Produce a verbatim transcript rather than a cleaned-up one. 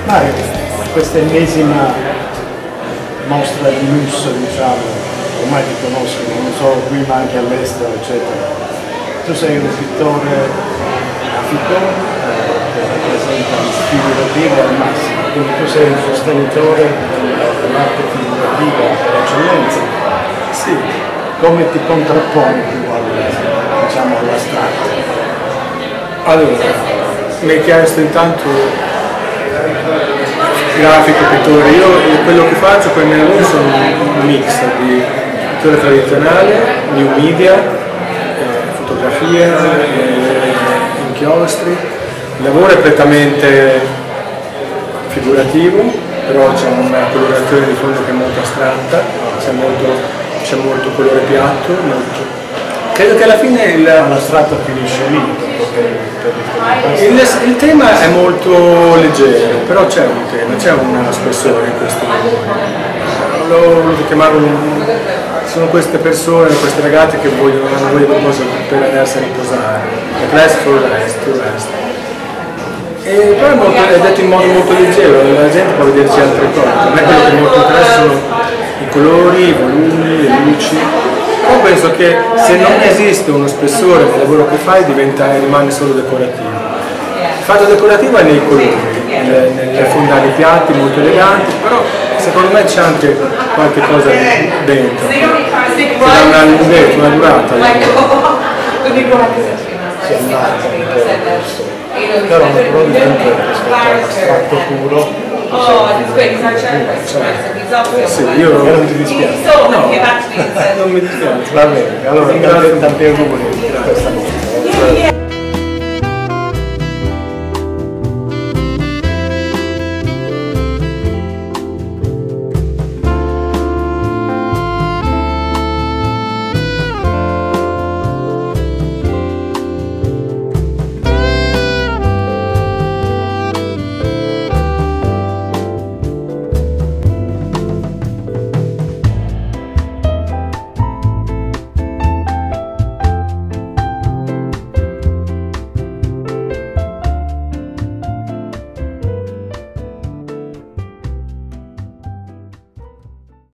Mario, questa ennesima mostra di lusso, diciamo, ormai ti conoscono, non solo qui ma anche all'estero, eccetera. Tu sei un pittore grafico eh, che rappresenta il figurativo al massimo, quindi tu sei un sostenitore dell'arte figurativa per eccellenza. Sì. Come ti contrapponi tu al, diciamo, all'astratto? Allora, mi hai chiesto intanto grafico, pittore. Io quello che faccio con i miei lavori sono un mix di pittura tradizionale, new media, eh, fotografie, eh, inchiostri. Il lavoro è prettamente figurativo, però c'è una colorazione di fondo che è molto astratta, c'è molto, c'è molto colore piatto, molto. Credo che alla fine il, l'astratto finisce lì. il, il tema è molto leggero, però c'è un tema, c'è un spessore in questo lavoro. Lo, lo chiamavo, sono queste persone, queste ragazze che vogliono, hanno voglia di cose per andarsi a riposare. Rest for rest, to rest. E poi è, molto, è detto in modo molto leggero, la gente può vederci altre cose. A me quello che molto interessa sono i colori, i volumi, le luci. Poi penso che se non esiste uno spessore nel lavoro che fai diventa, rimane solo decorativo. Il fatto decorativo è nei colori, nelle, nelle fondali piatti molto eleganti, però secondo me c'è anche qualche cosa dentro che dà una lunghezza, una durata. Si allarga un po' questo. Però naturalmente rispetto all'astratto puro sì, io non ti dispiace. No, non mi dispiace. Va bene, allora tanti auguri per questa notte.